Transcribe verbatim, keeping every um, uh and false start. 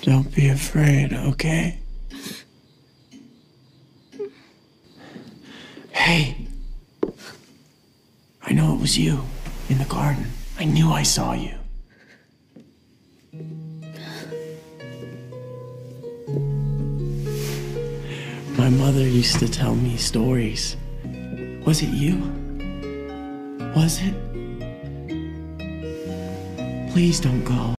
Don't be afraid, okay? Hey! I know it was you, in the garden. I knew I saw you. My mother used to tell me stories. Was it you? Was it? Please don't go.